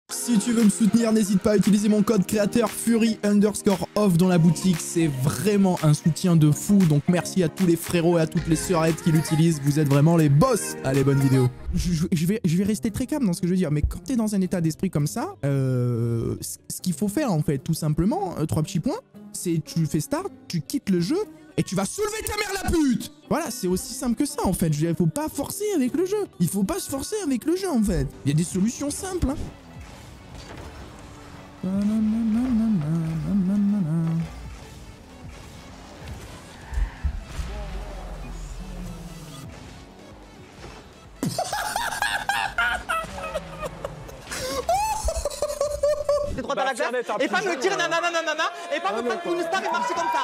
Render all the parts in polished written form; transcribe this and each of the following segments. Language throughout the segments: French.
Si tu veux me soutenir, n'hésite pas à utiliser mon code créateur Fury_off dans la boutique. C'est vraiment un soutien de fou. Donc merci à tous les frérots et à toutes les sœurettes qui l'utilisent. Vous êtes vraiment les boss. Allez, bonne vidéo. Je vais rester très calme dans ce que je veux dire. Mais quand t'es dans un état d'esprit comme ça, ce qu'il faut faire en fait, tout simplement, 3 petits points, c'est tu fais start, tu quittes le jeu et tu vas soulever ta mère la pute. Voilà, c'est aussi simple que ça en fait. Il faut pas forcer avec le jeu. Il faut pas se forcer avec le jeu en fait. Il y a des solutions simples. Hein. C'est droite à la glace, et pas me dire nanana et pas me faire une star et marcher comme ça.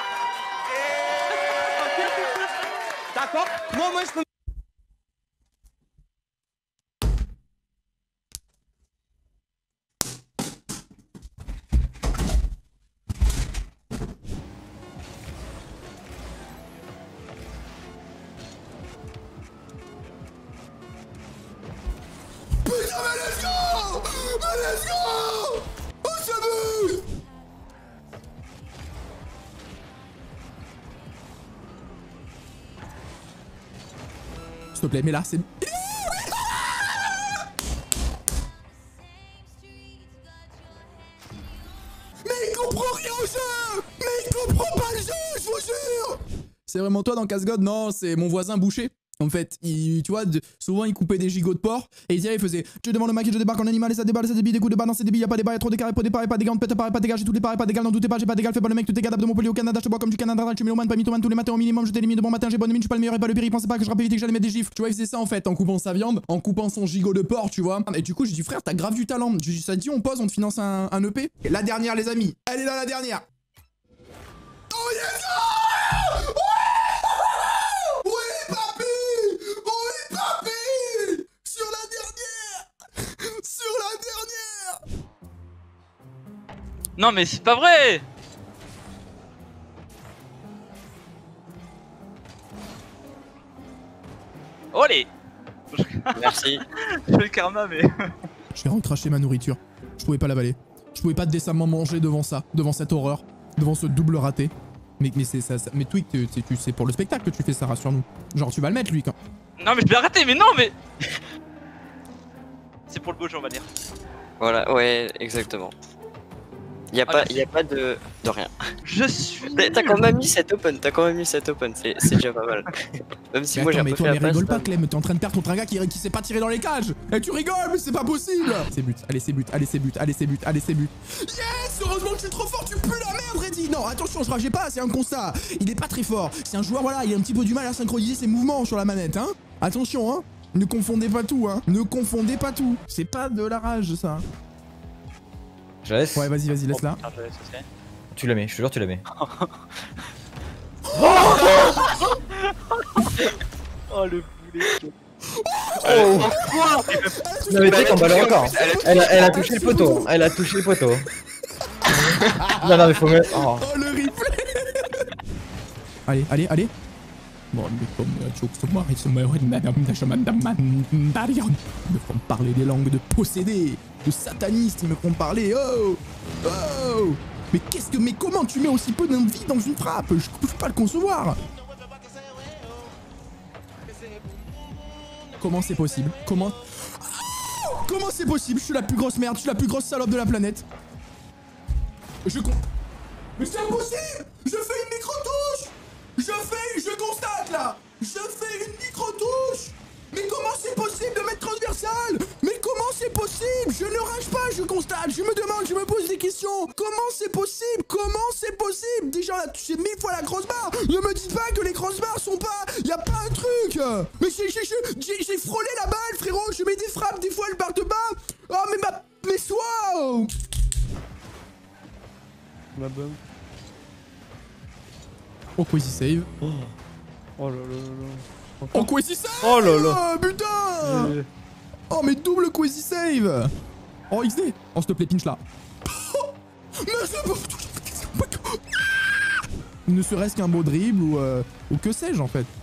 D'accord? Moi je peux. Putain, mais let's go! Mais let's go! Oh, ça veut! S'il te plaît, mais là, c'est... Mais il comprend rien au jeu! Mais il comprend pas le jeu, je vous jure! C'est vraiment toi dans Casse-God? Non, c'est mon voisin boucher. En fait, tu vois, souvent il coupait des gigots de porc et il faisait je demande au mec, je débarque en animal et ça déballe, ça débille, des coups de barre dans ces débits, y'a pas des barres, y'a trop d'écarts, pas des barres, pas des gants, pas d'égal, j'ai tous les barres, pas d'égal, n'en doutez pas, j'ai pas d'égal, fais pas le mec, tout est gadable de Montpellier au Canada, je te bois comme du Canada, je suis mélomane, pas mythomane tous les matins au minimum, je t'élimine de bon matin, j'ai bonne mine, je suis pas le meilleur et pas le pire, il pensait pas que je rappais vite et que j'allais mettre des gifs. Tu vois, il faisait ça en fait, en coupant sa viande, en coupant son gigot de porc, tu vois. Et du coup, j'ai dit frère, t'as grave du talent. Ça te dit, on pose, on te finance un EP. Et la dernière, les amis, elle est là la dernière. Oh yes! Non mais c'est pas vrai. Olé. Merci. Je fais le karma mais... J'ai recraché ma nourriture. Je pouvais pas l'avaler. Je pouvais pas décemment manger devant ça, devant cette horreur, devant ce double raté. Mais c'est ça, mais Twig, c'est pour le spectacle que tu fais ça, rassure-nous. Genre tu vas le mettre lui quand... Non mais je vais arrêter, mais non mais... C'est pour le beau jeu on va dire. Voilà, ouais, exactement. Y a pas de rien. Je suis... T'as quand même mis cette open, c'est déjà pas mal. Même si mais moi j'ai attends, mais toi, mais rigole pas, passe, Clem, t'es en train de perdre contre un gars qui s'est pas tiré dans les cages. Et tu rigoles, mais c'est pas possible. C'est but, allez c'est but, allez c'est but, allez c'est but, allez c'est but. Yes, heureusement que je suis trop fort, tu pues la merde, Reddy. Non, attention, je rageais pas, c'est un constat. Il est pas très fort, c'est un joueur, voilà, il a un petit peu du mal à synchroniser ses mouvements sur la manette, hein. Attention, hein, ne confondez pas tout, hein, ne confondez pas tout. C'est pas de la rage, ça. Je laisse. Ouais, vas-y, laisse là. Je laisse aussi. Tu la mets, je te jure, tu la mets. Oh le boulet. Oh non mais tu sais qu'en balle encore. Elle a touché le poteau. Elle a touché le poteau. Non non mais faut mettre. Oh, oh le replay. Allez, allez, allez. Bon, ils me font parler des langues de possédés, de satanistes, ils me font parler. Oh, oh. Mais qu'est-ce que, mais comment tu mets aussi peu d'envie dans une frappe? Je peux pas le concevoir. Comment c'est possible? Comment c'est possible? Je suis la plus grosse merde, je suis la plus grosse salope de la planète. Mais c'est impossible! Je fais une micro-touche! Je constate là! Je fais une micro-touche! Mais comment c'est possible de mettre transversal? Mais comment c'est possible? Je ne rage pas, je constate, je me demande, je me pose des questions. Comment c'est possible? Comment c'est possible? Déjà là, tu sais 1000 fois la crossbar. Ne me dites pas que les crossbars sont pas... Y'a pas un truc. Mais j'ai frôlé la balle, frérot. Je mets des frappes, des fois elle part de bas. Oh mais mais soit. La bonne. Oh, Quasi save. Oh là là là. Oh, Quasi save. Oh là là. Putain. Oh, mais double Quasi save. Oh, XD. Oh, s'il te plaît, pinch là. Ne serait-ce qu'un beau dribble ou que sais-je en fait.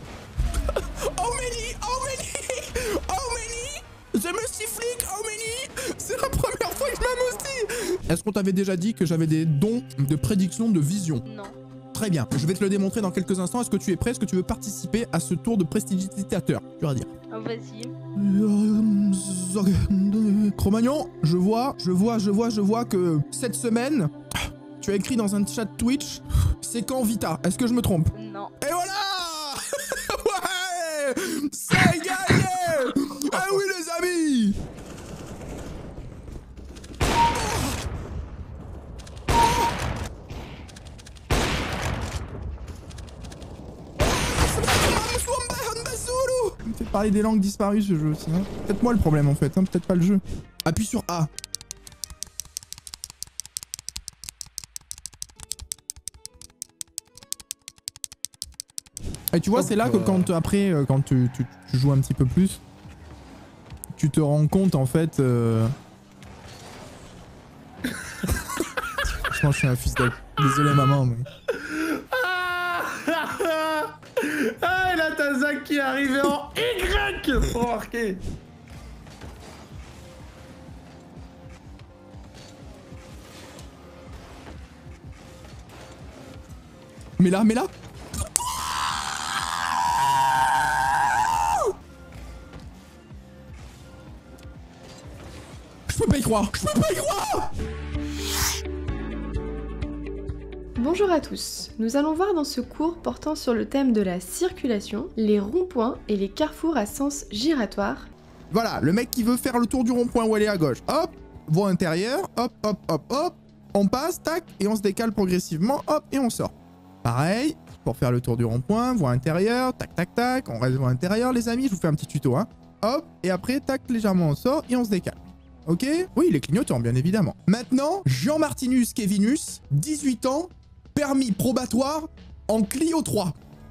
How many? The Mercy Flick, how many? Est-ce qu'on t'avait déjà dit que j'avais des dons de prédiction de vision? Non. Très bien, je vais te le démontrer dans quelques instants. Est-ce que tu es prêt? Est-ce que tu veux participer à ce tour de prestidigitateur? Tu vas dire. Oh, vas-y. Cro-Magnon, je vois que cette semaine, tu as écrit dans un chat Twitch, c'est quand Vita? Est-ce que je me trompe? Non. Et voilà. Ouais, c'est gagné. Ah oui les amis. Il me fait parler des langues disparues ce jeu aussi. Hein. Peut-être moi le problème en fait, hein. Peut-être pas le jeu. Appuie sur A. Et tu vois, c'est là que quand après, quand tu joues un petit peu plus, tu te rends compte en fait. Franchement, je suis un fils de. Désolé maman, mais. Ah, et là t'as Zach qui est arrivé en Y. Remarquez. Mais là. Je peux pas y croire. Bonjour à tous, nous allons voir dans ce cours portant sur le thème de la circulation, les ronds-points et les carrefours à sens giratoire. Voilà, le mec qui veut faire le tour du rond-point où aller à gauche, hop, voie intérieure, hop, on passe, tac, et on se décale progressivement, hop, et on sort. Pareil, pour faire le tour du rond-point, voie intérieure, tac, on reste voie intérieure les amis, je vous fais un petit tuto, hein. Hop, et après, tac, légèrement on sort et on se décale. Ok? Oui, les clignotants, bien évidemment. Maintenant, Jean Martinus Kevinus, 18 ans, permis probatoire en Clio 3.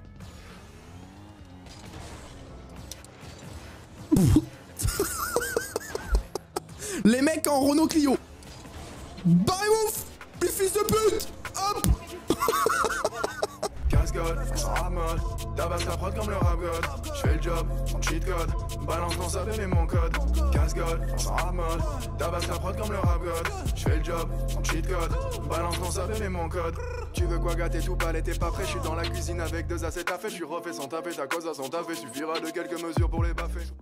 Les mecs en Renault Clio. Barrez-vous, les fils de pute. Hop. Casse-gueule, on s'en ramode, tabasse la prod comme le rap god. J'fais le job, on cheat code, balance dans sa mais mon code. Casse-gueule, on s'en ramode, tabasse la prod comme le rap god. J'fais le job, on cheat code, balance dans sa mais mon code. Tu veux quoi gâter tout palais, t'es pas prêt, j'suis dans la cuisine avec 2 assiettes à fait. J'suis refait sans taper, ta cause à son taper, suffira de quelques mesures pour les baffer.